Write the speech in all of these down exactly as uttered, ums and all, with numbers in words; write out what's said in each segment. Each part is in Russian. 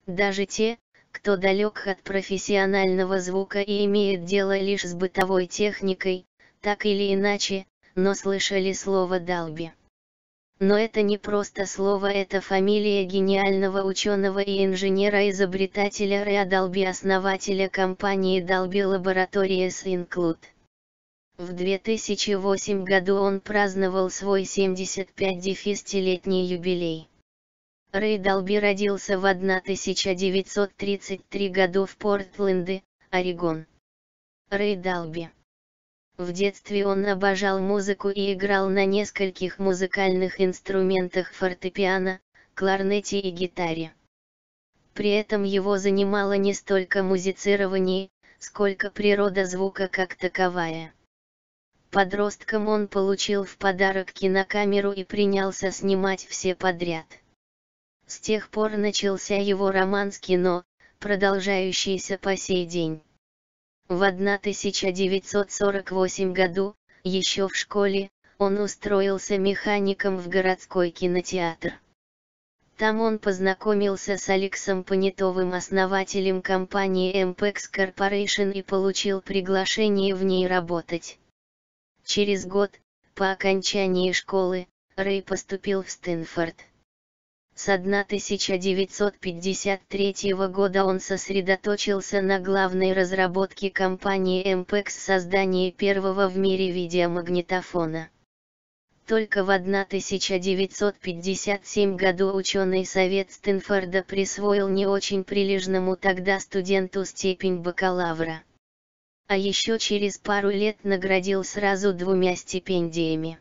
Даже те, кто далек от профессионального звука и имеет дело лишь с бытовой техникой, так или иначе, но слышали слово Dolby. Но это не просто слово, это фамилия гениального ученого и инженера-изобретателя Рэя Долби, основателя компании Dolby Laboratories инколудинейшн. В две тысячи восьмом году он праздновал свой семьдесят пятилетний юбилей. Рэй Долби родился в тысяча девятьсот тридцать третьем году в Портленде, Орегон. Рэй Долби. В детстве он обожал музыку и играл на нескольких музыкальных инструментах: фортепиано, кларнете и гитаре. При этом его занимало не столько музицирование, сколько природа звука как таковая. Подростком он получил в подарок кинокамеру и принялся снимать все подряд. С тех пор начался его роман с кино, продолжающийся по сей день. В тысяча девятьсот сорок восьмом году, еще в школе, он устроился механиком в городской кинотеатр. Там он познакомился с Алексом Понятовым, основателем компании эм пэкс Corporation, и получил приглашение в ней работать. Через год, по окончании школы, Рэй поступил в Стэнфорд. С тысяча девятьсот пятьдесят третьего года он сосредоточился на главной разработке компании эм пэкс — создании первого в мире видеомагнитофона. Только в тысяча девятьсот пятьдесят седьмом году ученый совет Стэнфорда присвоил не очень прилежному тогда студенту степень бакалавра. А еще через пару лет наградил сразу двумя стипендиями.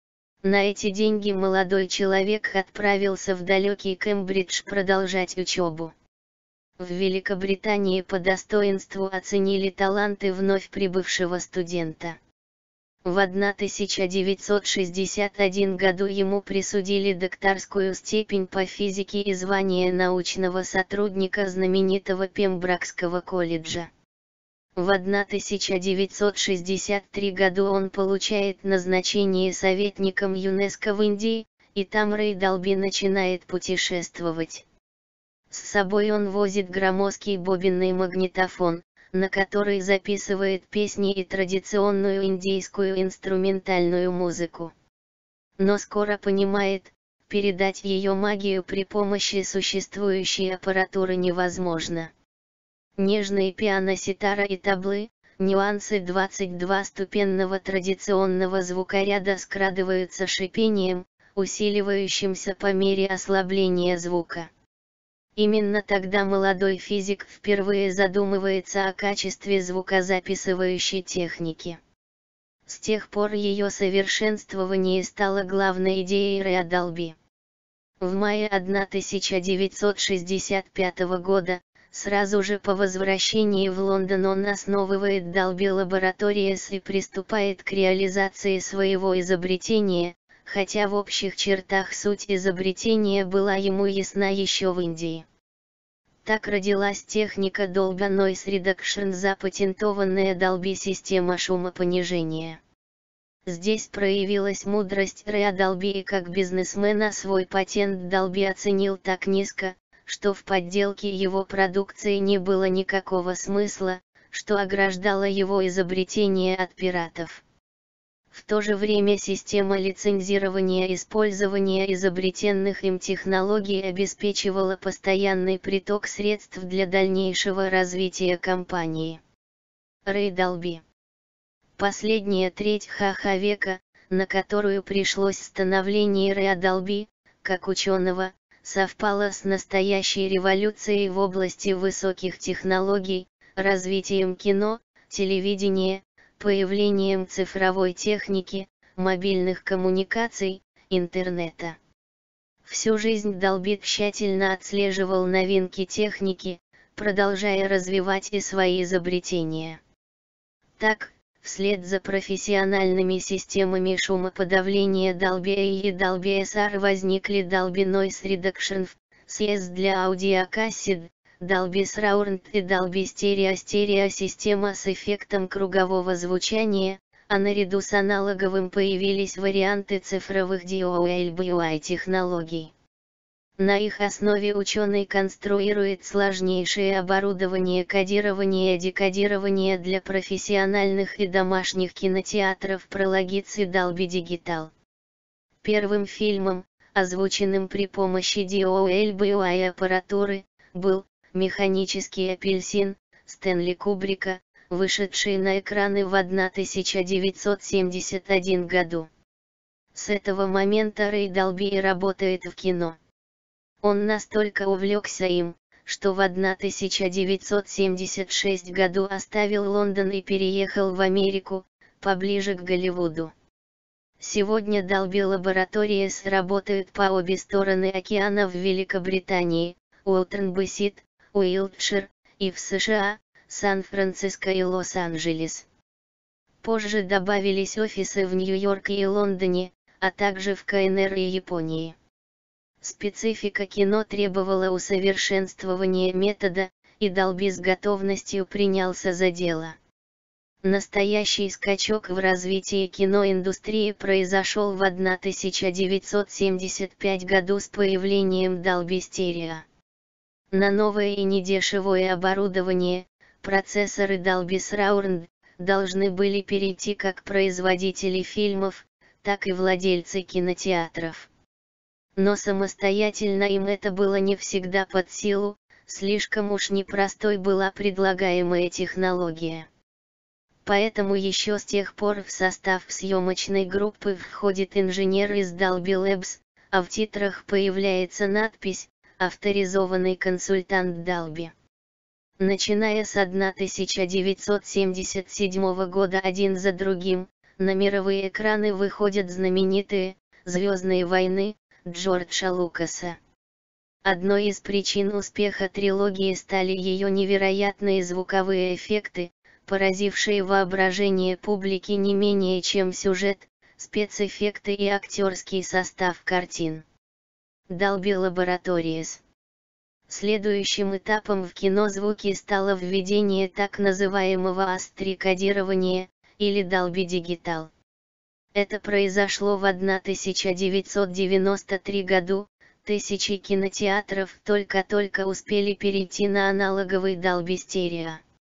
На эти деньги молодой человек отправился в далекий Кембридж продолжать учебу. В Великобритании по достоинству оценили таланты вновь прибывшего студента. В тысяча девятьсот шестьдесят первом году ему присудили докторскую степень по физике и звание научного сотрудника знаменитого Пемброкского колледжа. В тысяча девятьсот шестьдесят третьем году он получает назначение советником ЮНЕСКО в Индии, и там Рэй Долби начинает путешествовать. С собой он возит громоздкий бобинный магнитофон, на который записывает песни и традиционную индийскую инструментальную музыку. Но скоро понимает, передать ее магию при помощи существующей аппаратуры невозможно. Нежные пиано-ситара и таблы, нюансы двадцать два ступенного традиционного звукоряда скрадываются шипением, усиливающимся по мере ослабления звука. Именно тогда молодой физик впервые задумывается о качестве звукозаписывающей техники. С тех пор ее совершенствование стало главной идеей Рэя Долби. В мае тысяча девятьсот шестьдесят пятого года, сразу же по возвращении в Лондон, он основывает Dolby Laboratories и приступает к реализации своего изобретения, хотя в общих чертах суть изобретения была ему ясна еще в Индии. Так родилась техника Dolby Noise Reduction, запатентованная Dolby система шумопонижения. Здесь проявилась мудрость Рэя Долби, и как бизнесмена свой патент Долби оценил так низко, что в подделке его продукции не было никакого смысла, что ограждало его изобретение от пиратов. В то же время система лицензирования использования изобретенных им технологий обеспечивала постоянный приток средств для дальнейшего развития компании. Рэй Долби. Последняя треть ха-ха века, на которую пришлось становление Рэя Долби, как ученого, совпало с настоящей революцией в области высоких технологий, развитием кино, телевидения, появлением цифровой техники, мобильных коммуникаций, интернета. Всю жизнь Долби тщательно отслеживал новинки техники, продолжая развивать и свои изобретения. Так, вслед за профессиональными системами шумоподавления Dolby эй и Dolby эс ар возникли Dolby Noise Reduction, си эс для аудиокассет, Dolby Surround и Dolby Stereo. Стереосистема с эффектом кругового звучания, а наряду с аналоговым появились варианты цифровых ди о эл би ай технологий. На их основе ученый конструирует сложнейшее оборудование кодирования и декодирования для профессиональных и домашних кинотеатров Prologis и Dolby Digital. Первым фильмом, озвученным при помощи ди о эл би аппаратуры, был «Механический апельсин» Стэнли Кубрика, вышедший на экраны в тысяча девятьсот семьдесят первом году. С этого момента Рэй Далби и работает в кино. Он настолько увлекся им, что в тысяча девятьсот семьдесят шестом году оставил Лондон и переехал в Америку, поближе к Голливуду. Сегодня Dolby Laboratories работают по обе стороны океана в Великобритании, Уолтон-Бессит, Уилтшир, и в США, Сан-Франциско и Лос-Анджелес. Позже добавились офисы в Нью-Йорке и Лондоне, а также в ка эн эр и Японии. Специфика кино требовала усовершенствования метода, и Dolby с готовностью принялся за дело. Настоящий скачок в развитии киноиндустрии произошел в тысяча девятьсот семьдесят пятом году с появлением Dolby Stereo. На новое и недешевое оборудование, процессоры Dolby Surround, должны были перейти как производители фильмов, так и владельцы кинотеатров. Но самостоятельно им это было не всегда под силу, слишком уж непростой была предлагаемая технология. Поэтому еще с тех пор в состав съемочной группы входит инженер из Dolby Labs, а в титрах появляется надпись «Авторизованный консультант Dolby». Начиная с тысяча девятьсот семьдесят седьмого года один за другим, на мировые экраны выходят знаменитые «Звездные войны» Джорджа Лукаса. Одной из причин успеха трилогии стали ее невероятные звуковые эффекты, поразившие воображение публики не менее чем сюжет, спецэффекты и актерский состав картин. Dolby Laboratories. Следующим этапом в кинозвуке стало введение так называемого эй эс три-кодирования, или Dolby Digital. Это произошло в тысяча девятьсот девяносто третьем году, тысячи кинотеатров только-только успели перейти на аналоговый Dolby Stereo.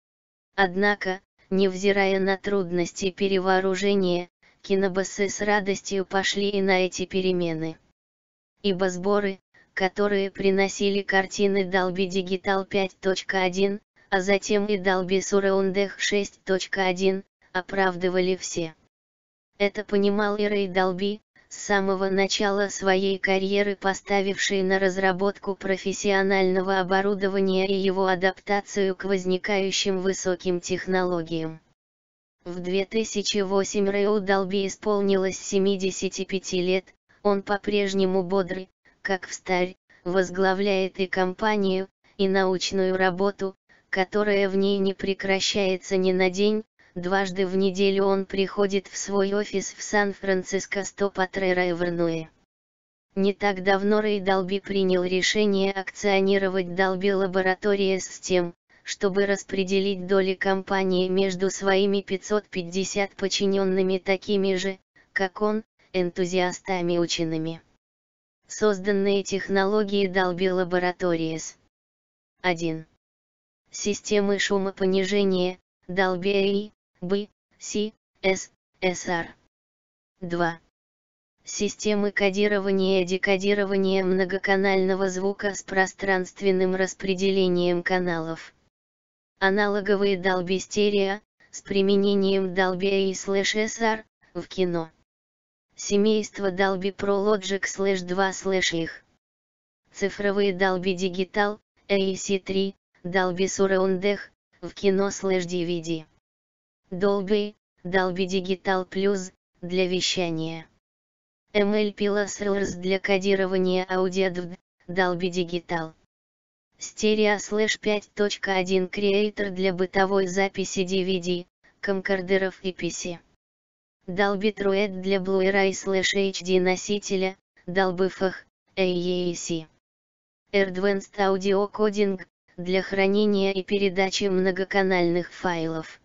Однако, невзирая на трудности перевооружения, кинобоссы с радостью пошли и на эти перемены. Ибо сборы, которые приносили картины Dolby Digital пять точка один, а затем и Dolby Surround шесть точка один, оправдывали все. Это понимал и Рэй Далби, с самого начала своей карьеры поставивший на разработку профессионального оборудования и его адаптацию к возникающим высоким технологиям. В две тысячи восьмом Рэю Далби исполнилось семьдесят пять лет, он по-прежнему бодрый, как встарь, возглавляет и компанию, и научную работу, которая в ней не прекращается ни на день. Дважды в неделю он приходит в свой офис в Сан-Франциско сто Патрера-Эвернуэ. Не так давно Рэй Далби принял решение акционировать Dolby Laboratories с тем, чтобы распределить доли компании между своими пятьсот пятьдесят подчиненными такими же, как он, энтузиастами учеными. Созданные технологии Dolby Laboratories. один. Системы шумопонижения, Dolby A, B, C, S, эс ар. два. Системы кодирования и декодирования многоканального звука с пространственным распределением каналов. Аналоговые Dolby Stereo, с применением Dolby A/эс ар, в кино. Семейство Dolby Pro Logic два их. Цифровые Dolby Digital, эй и си три, Dolby Surround, в кино ди ви ди. Dolby, Dolby Digital Plus, для вещания. эм эл пи Lasers для кодирования аудио, Dolby Digital. Stereo пять точка один Creator для бытовой записи ди ви ди, камкордеров и пи си. Dolby Trued для Blu-ray эйч ди носителя, Dolby эф эй, эй и си. Advanced Audio Coding, для хранения и передачи многоканальных файлов.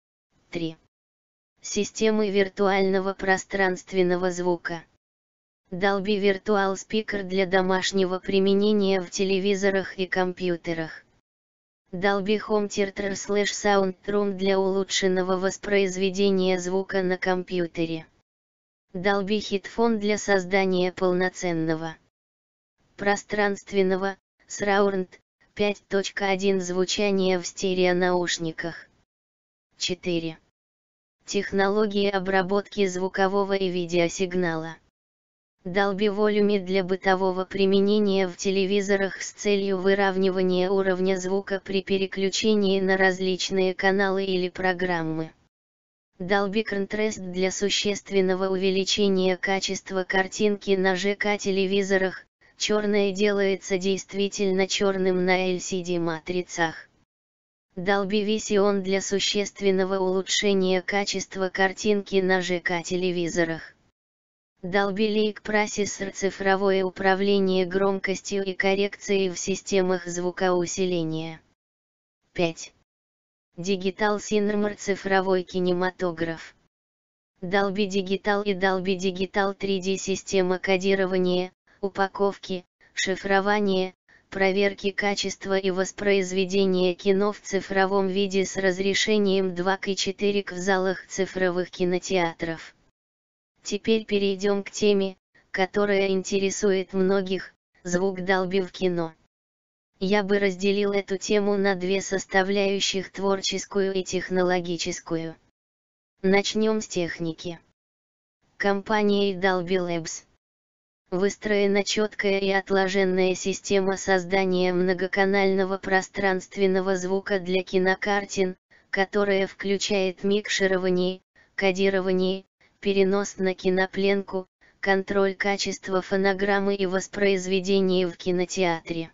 три. Системы виртуального пространственного звука. Dolby Virtual Speaker для домашнего применения в телевизорах и компьютерах. Dolby Home Theater slash Sound Room для улучшенного воспроизведения звука на компьютере. Dolby Headphone для создания полноценного пространственного Surround пять точка один звучания в стереонаушниках. четыре. Технологии обработки звукового и видеосигнала. Dolby Volume для бытового применения в телевизорах с целью выравнивания уровня звука при переключении на различные каналы или программы. Dolby Contrast для существенного увеличения качества картинки на ЖК-телевизорах, черное делается действительно черным на эл си ди-матрицах. Dolby Vision для существенного улучшения качества картинки на ЖК-телевизорах. Dolby Lake Processor – цифровое управление громкостью и коррекцией в системах звукоусиления. пять. Digital Cinema – цифровой кинематограф. Dolby Digital и Dolby Digital три дэ – система кодирования, упаковки, шифрования, проверки качества и воспроизведения кино в цифровом виде с разрешением два ка четыре ка в залах цифровых кинотеатров. Теперь перейдем к теме, которая интересует многих – звук Dolby в кино. Я бы разделил эту тему на две составляющих – творческую и технологическую. Начнем с техники. Компанией Dolby Labs выстроена четкая и отлаженная система создания многоканального пространственного звука для кинокартин, которая включает микширование, кодирование, перенос на кинопленку, контроль качества фонограммы и воспроизведение в кинотеатре.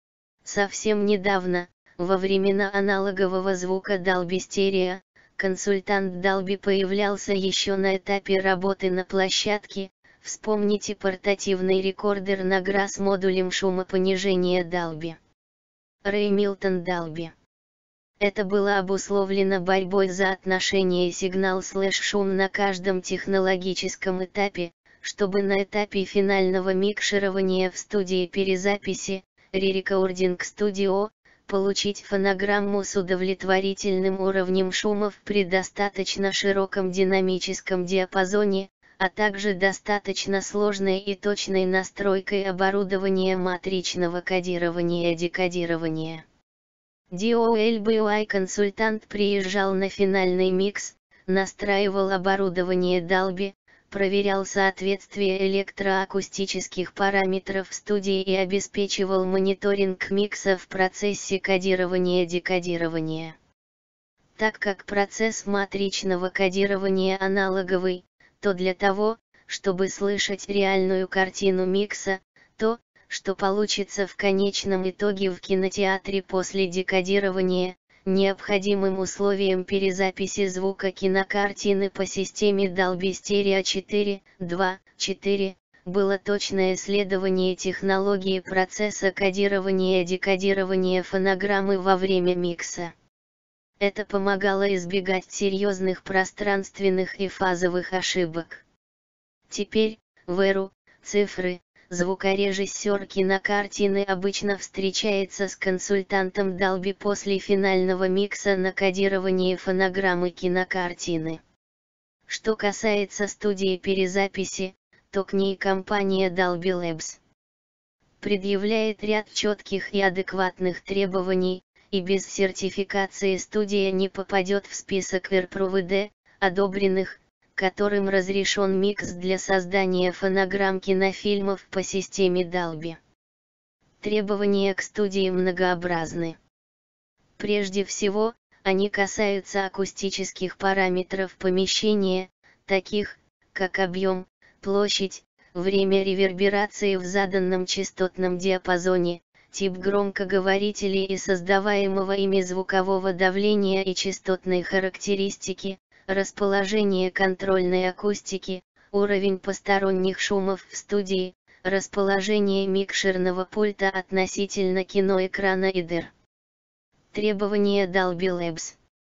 Совсем недавно, во времена аналогового звука Dolby Stereo, консультант Dolby появлялся еще на этапе работы на площадке. Вспомните портативный рекордер на ГРА с модулем шумопонижения Dolby. Рэй Милтон Dolby. Это было обусловлено борьбой за отношение сигнал-шум на каждом технологическом этапе, чтобы на этапе финального микширования в студии перезаписи, Re-Recording Studio, получить фонограмму с удовлетворительным уровнем шумов при достаточно широком динамическом диапазоне, а также достаточно сложной и точной настройкой оборудования матричного кодирования и декодирования. Dolby-консультант приезжал на финальный микс, настраивал оборудование Dolby, проверял соответствие электроакустических параметров в студии и обеспечивал мониторинг микса в процессе кодирования и декодирования. Так как процесс матричного кодирования аналоговый, то для того, чтобы слышать реальную картину микса, то, что получится в конечном итоге в кинотеатре после декодирования, необходимым условием перезаписи звука кинокартины по системе Dolby Stereo четыре точка два точка четыре, было точное следование технологии процесса кодирования и декодирования фонограммы во время микса. Это помогало избегать серьезных пространственных и фазовых ошибок. Теперь, в эру цифры, звукорежиссер кинокартины обычно встречается с консультантом Dolby после финального микса на кодировании фонограммы кинокартины. Что касается студии перезаписи, то к ней компания Dolby Labs предъявляет ряд четких и адекватных требований, и без сертификации студия не попадет в список эр пи эр ви, одобренных, которым разрешен микс для создания фонограмм кинофильмов по системе Dolby. Требования к студии многообразны. Прежде всего, они касаются акустических параметров помещения, таких, как объем, площадь, время реверберации в заданном частотном диапазоне, тип громкоговорителей и создаваемого ими звукового давления и частотной характеристики, расположение контрольной акустики, уровень посторонних шумов в студии, расположение микшерного пульта относительно киноэкрана и дэр. Требования Dolby Labs.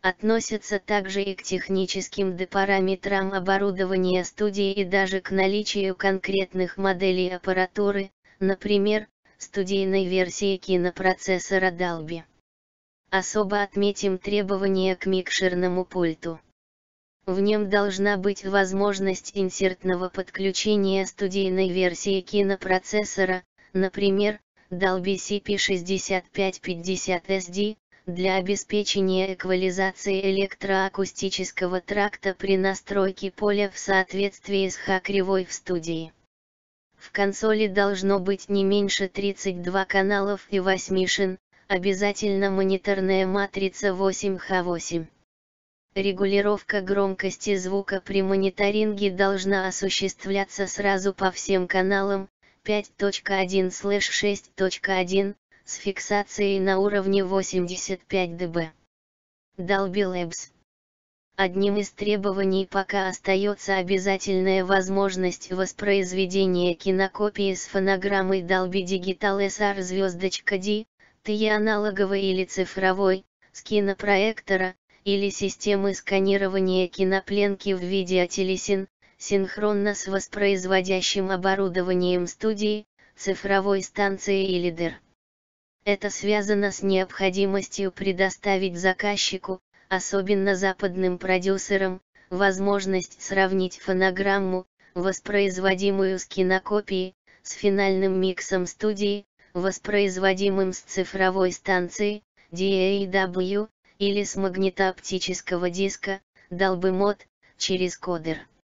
Относятся также и к техническим параметрам оборудования студии и даже к наличию конкретных моделей аппаратуры, например, студийной версии кинопроцессора Dolby. Особо отметим требования к микшерному пульту. В нем должна быть возможность инсертного подключения студийной версии кинопроцессора, например, Dolby си пи шестьдесят пять пятьдесят эс ди, для обеспечения эквализации электроакустического тракта при настройке поля в соответствии с Х-кривой в студии. В консоли должно быть не меньше тридцати двух каналов и восьми шин, обязательно мониторная матрица восемь ха восемь. Регулировка громкости звука при мониторинге должна осуществляться сразу по всем каналам, пять точка один шесть точка один, с фиксацией на уровне восемьдесят пять дБ. Dolby Labs. Одним из требований пока остается обязательная возможность воспроизведения кинокопии с фонограммой Dolby Digital эс ар звездочка ди, ти аналоговой или цифровой, с кинопроектора, или системы сканирования кинопленки в видеотелесин, синхронно с воспроизводящим оборудованием студии, цифровой станции или дэр. Это связано с необходимостью предоставить заказчику, особенно западным продюсерам, возможность сравнить фонограмму, воспроизводимую с кинокопии, с финальным миксом студии, воспроизводимым с цифровой станции, ди эй дабл ю, или с магнитооптического диска, Dolby Mod, через кодер.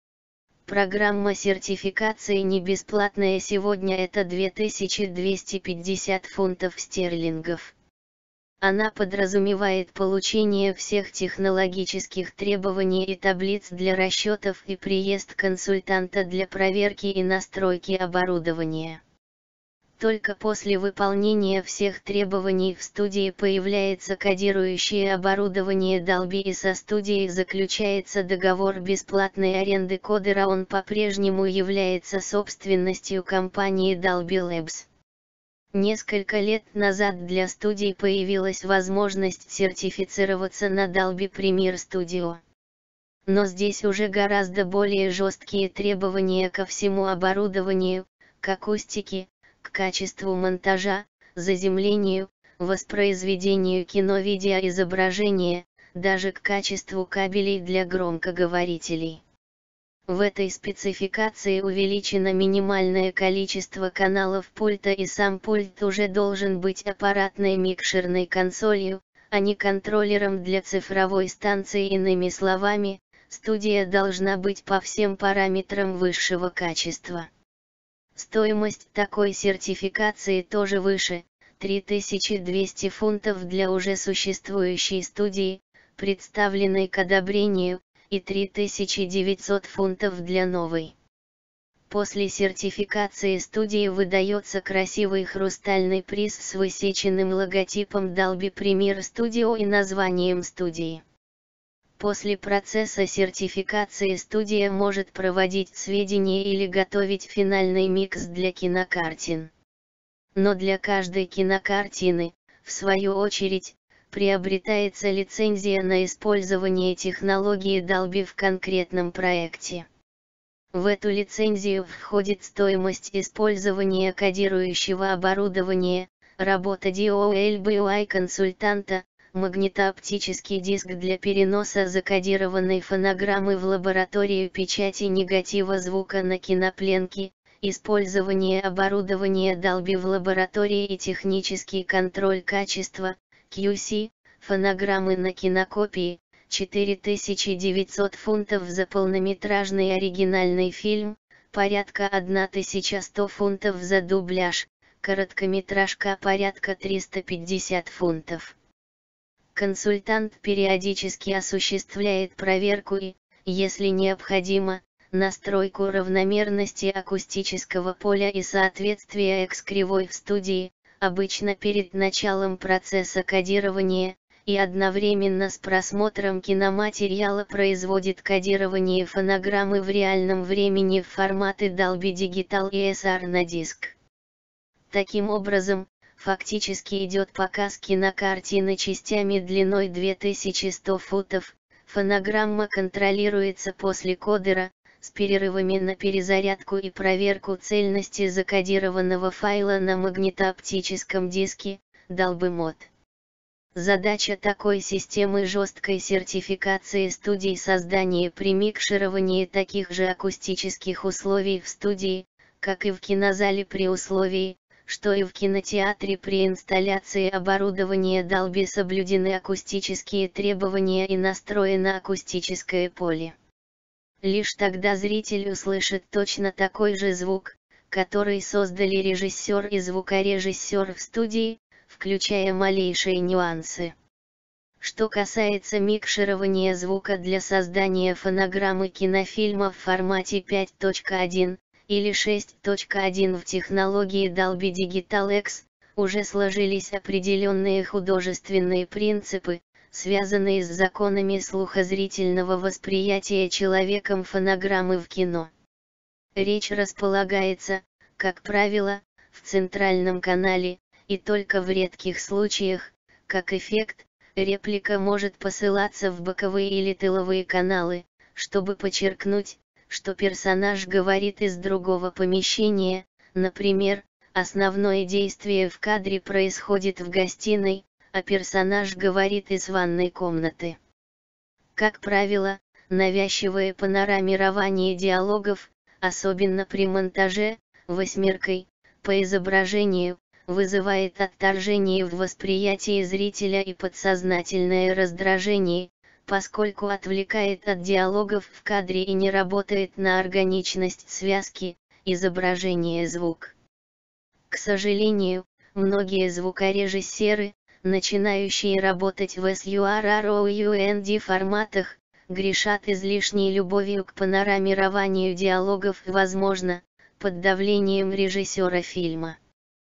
Программа сертификации не бесплатная сегодня, это две тысячи двести пятьдесят фунтов стерлингов. Она подразумевает получение всех технологических требований и таблиц для расчетов и приезд консультанта для проверки и настройки оборудования. Только после выполнения всех требований в студии появляется кодирующее оборудование Dolby, и со студией заключается договор бесплатной аренды кодера. Он по-прежнему является собственностью компании Dolby Labs. Несколько лет назад для студий появилась возможность сертифицироваться на Dolby Premiere Studio. Но здесь уже гораздо более жесткие требования ко всему оборудованию, к акустике, к качеству монтажа, заземлению, воспроизведению кино-видеоизображения, даже к качеству кабелей для громкоговорителей. В этой спецификации увеличено минимальное количество каналов пульта, и сам пульт уже должен быть аппаратной микшерной консолью, а не контроллером для цифровой станции. Иными словами, студия должна быть по всем параметрам высшего качества. Стоимость такой сертификации тоже выше, три тысячи двести фунтов для уже существующей студии, представленной к одобрению, и три тысячи девятьсот фунтов для новой. После сертификации студии выдается красивый хрустальный приз с высеченным логотипом Dolby Premiere Studio и названием студии. После процесса сертификации студия может проводить сведения или готовить финальный микс для кинокартин. Но для каждой кинокартины, в свою очередь, приобретается лицензия на использование технологии Dolby в конкретном проекте. В эту лицензию входит стоимость использования кодирующего оборудования, работа ди о эл би ю консультанта, магнитооптический диск для переноса закодированной фонограммы в лабораторию печати негатива звука на кинопленке, использование оборудования Dolby в лаборатории и технический контроль качества, кью си, фонограммы на кинокопии, четыре тысячи девятьсот фунтов за полнометражный оригинальный фильм, порядка тысяча сто фунтов за дубляж, короткометражка порядка триста пятьдесят фунтов. Консультант периодически осуществляет проверку и, если необходимо, настройку равномерности акустического поля и соответствия X-кривой в студии, обычно перед началом процесса кодирования, и одновременно с просмотром киноматериала производит кодирование фонограммы в реальном времени в форматы Dolby Digital и эс ар на диск. Таким образом, фактически идет показ кинокартины частями длиной две тысячи сто футов, фонограмма контролируется после кодера, с перерывами на перезарядку и проверку цельности закодированного файла на магнитооптическом диске, Dolby Mod. Задача такой системы жесткой сертификации студий — создание при микшировании таких же акустических условий в студии, как и в кинозале при условии, что и в кинотеатре при инсталляции оборудования Dolby соблюдены акустические требования и настроено акустическое поле. Лишь тогда зритель услышит точно такой же звук, который создали режиссер и звукорежиссер в студии, включая малейшие нюансы. Что касается микширования звука для создания фонограммы кинофильма в формате пять точка один или шесть точка один в технологии Dolby Digital X, уже сложились определенные художественные принципы, связанные с законами слухозрительного восприятия человеком фонограммы в кино. Речь располагается, как правило, в центральном канале, и только в редких случаях, как эффект, реплика может посылаться в боковые или тыловые каналы, чтобы подчеркнуть, что персонаж говорит из другого помещения, например, основное действие в кадре происходит в гостиной, а персонаж говорит из ванной комнаты. Как правило, навязчивое панорамирование диалогов, особенно при монтаже, восьмеркой, по изображению, вызывает отторжение в восприятии зрителя и подсознательное раздражение, поскольку отвлекает от диалогов в кадре и не работает на органичность связки, изображение-звук. К сожалению, многие звукорежиссеры, начинающие работать в SURROUND форматах, грешат излишней любовью к панорамированию диалогов, возможно, под давлением режиссера фильма.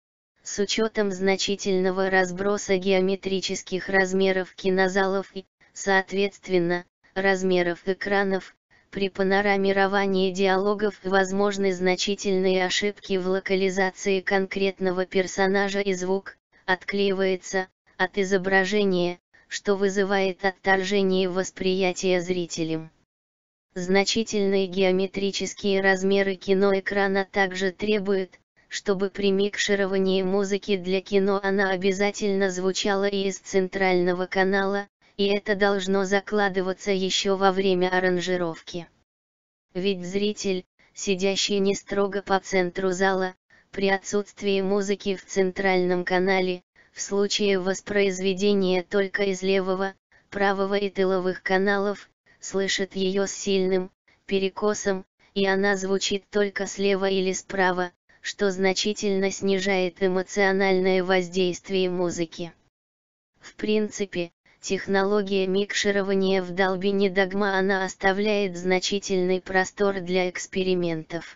С учетом значительного разброса геометрических размеров кинозалов и, соответственно, размеров экранов, при панорамировании диалогов возможны значительные ошибки в локализации конкретного персонажа, и звук отклеивается от изображения, что вызывает отторжение восприятия зрителем. Значительные геометрические размеры киноэкрана также требуют, чтобы при микшировании музыки для кино она обязательно звучала и из центрального канала, и это должно закладываться еще во время аранжировки. Ведь зритель, сидящий не строго по центру зала, при отсутствии музыки в центральном канале, в случае воспроизведения только из левого, правого и тыловых каналов, слышит ее с сильным перекосом, и она звучит только слева или справа, что значительно снижает эмоциональное воздействие музыки. В принципе, технология микширования в Dolby не догма, она оставляет значительный простор для экспериментов.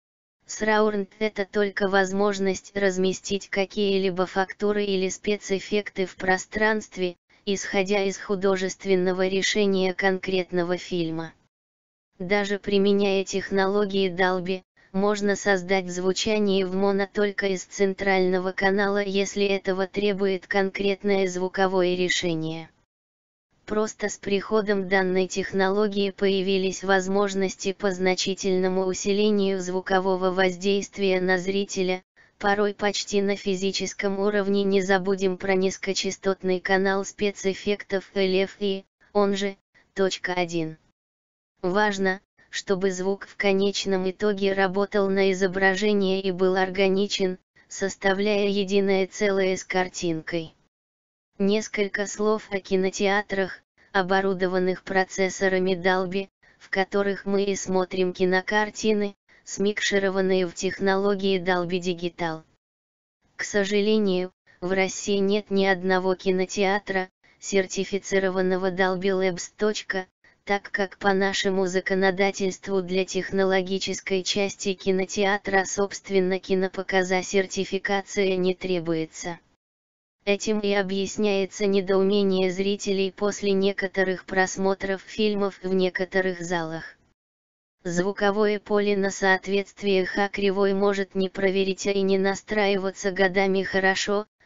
Сраунд — это только возможность разместить какие-либо фактуры или спецэффекты в пространстве, исходя из художественного решения конкретного фильма. Даже применяя технологии Dolby, можно создать звучание в моно только из центрального канала, если этого требует конкретное звуковое решение. Просто с приходом данной технологии появились возможности по значительному усилению звукового воздействия на зрителя, порой почти на физическом уровне. Не забудем про низкочастотный канал спецэффектов эл эф и, он же, точка один. Важно, чтобы звук в конечном итоге работал на изображение и был органичен, составляя единое целое с картинкой. Несколько слов о кинотеатрах, оборудованных процессорами Dolby, в которых мы и смотрим кинокартины, смикшированные в технологии Dolby Digital. К сожалению, в России нет ни одного кинотеатра, сертифицированного Dolby Labs. Так как по нашему законодательству для технологической части кинотеатра собственно кинопоказа сертификация не требуется. Этим и объясняется недоумение зрителей после некоторых просмотров фильмов в некоторых залах. Звуковое поле на соответствие Х кривой может не проверить и не настраиваться годами хорошо,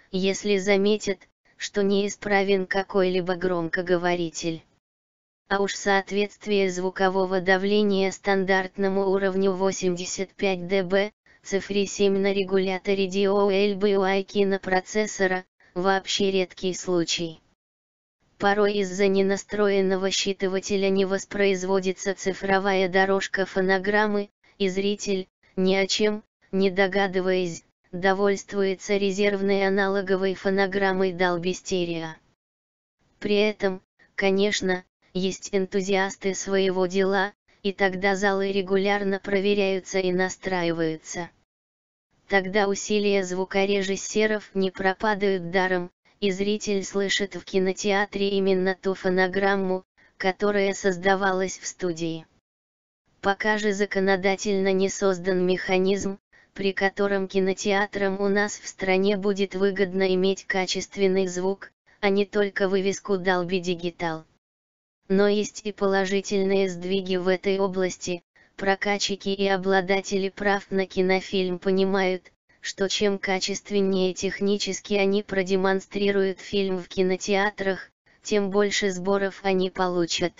если заметят, что неисправен какой-либо громкоговоритель. А уж соответствие звукового давления стандартному уровню восемьдесят пять дБ, цифре семь на регуляторе ди о эл би ю кинопроцессора, вообще редкий случай. Порой из-за ненастроенного считывателя не воспроизводится цифровая дорожка фонограммы, и зритель, ни о чем, не догадываясь, довольствуется резервной аналоговой фонограммой Dolby Stereo. При этом, конечно, есть энтузиасты своего дела, и тогда залы регулярно проверяются и настраиваются. Тогда усилия звукорежиссеров не пропадают даром, и зритель слышит в кинотеатре именно ту фонограмму, которая создавалась в студии. Пока же законодательно не создан механизм, при котором кинотеатрам у нас в стране будет выгодно иметь качественный звук, а не только вывеску Dolby Digital. Но есть и положительные сдвиги в этой области. Прокатчики и обладатели прав на кинофильм понимают, что чем качественнее технически они продемонстрируют фильм в кинотеатрах, тем больше сборов они получат.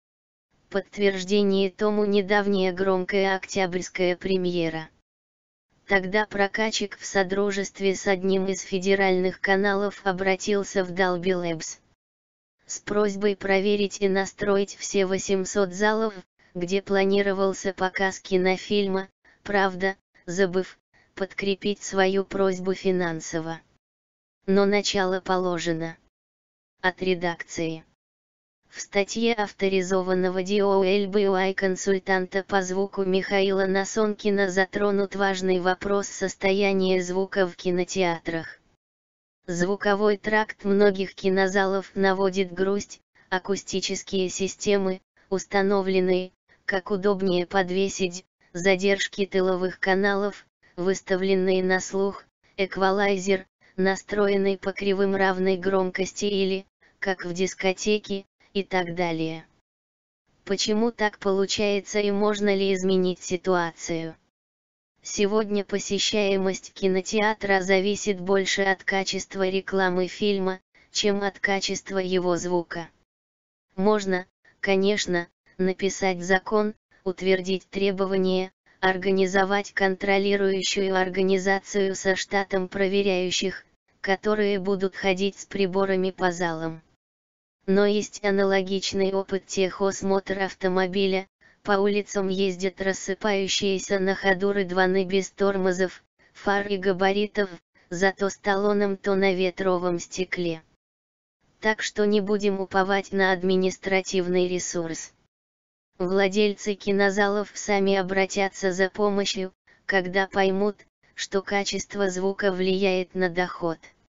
Подтверждение тому недавняя громкая октябрьская премьера. Тогда прокатчик в содружестве с одним из федеральных каналов обратился в Dolby Labs с просьбой проверить и настроить все восемьсот залов, где планировался показ кинофильма, правда, забыв подкрепить свою просьбу финансово. Но начало положено. От редакции. В статье авторизованного ди о эл би ю консультанта по звуку Михаила Насонкина затронут важный вопрос состояния звука в кинотеатрах. Звуковой тракт многих кинозалов наводит грусть, акустические системы, установленные, как удобнее подвесить, задержки тыловых каналов, выставленные на слух, эквалайзер, настроенный по кривым равной громкости или, как в дискотеке, и так далее. Почему так получается и можно ли изменить ситуацию? Сегодня посещаемость кинотеатра зависит больше от качества рекламы фильма, чем от качества его звука. Можно, конечно, написать закон, утвердить требования, организовать контролирующую организацию со штатом проверяющих, которые будут ходить с приборами по залам. Но есть аналогичный опыт техосмотра автомобиля. По улицам ездят рассыпающиеся на ходу рыдваны без тормозов, фар и габаритов, зато с талоном то на ветровом стекле. Так что не будем уповать на административный ресурс. Владельцы кинозалов сами обратятся за помощью, когда поймут, что качество звука влияет на доход.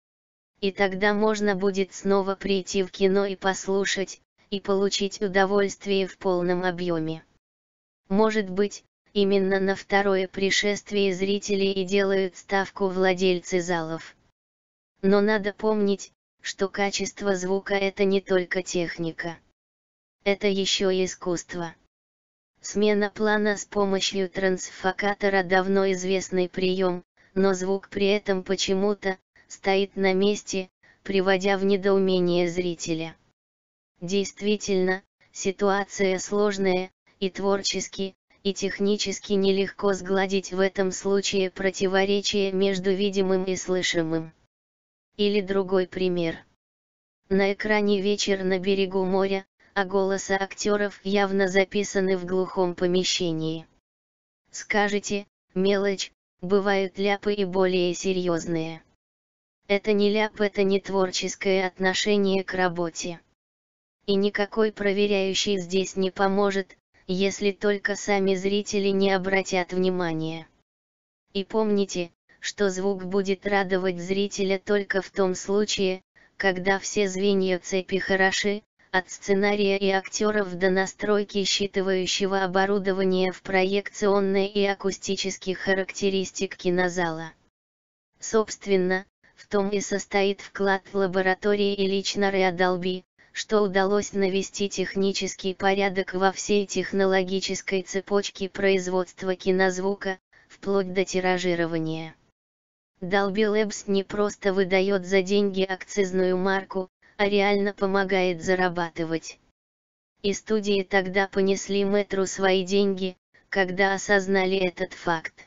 И тогда можно будет снова прийти в кино и послушать, и получить удовольствие в полном объеме. Может быть, именно на второе пришествие зрителей и делают ставку владельцы залов. Но надо помнить, что качество звука — это не только техника. Это еще и искусство. Смена плана с помощью трансфокатора давно известный прием, но звук при этом почему-то стоит на месте, приводя в недоумение зрителя. Действительно, ситуация сложная, и творчески, и технически нелегко сгладить в этом случае противоречие между видимым и слышимым. Или другой пример. На экране вечер на берегу моря, а голоса актеров явно записаны в глухом помещении. Скажете, мелочь, бывают ляпы и более серьезные. Это не ляп, это не творческое отношение к работе. И никакой проверяющий здесь не поможет, если только сами зрители не обратят внимания. И помните, что звук будет радовать зрителя только в том случае, когда все звенья цепи хороши, от сценария и актеров до настройки считывающего оборудования в проекционной и акустических характеристик кинозала. Собственно, в том и состоит вклад лаборатории и лично эр и эй Dolby, что удалось навести технический порядок во всей технологической цепочке производства кинозвука, вплоть до тиражирования. Dolby Labs не просто выдает за деньги акцизную марку, а реально помогает зарабатывать. И студии тогда понесли мэтру свои деньги, когда осознали этот факт.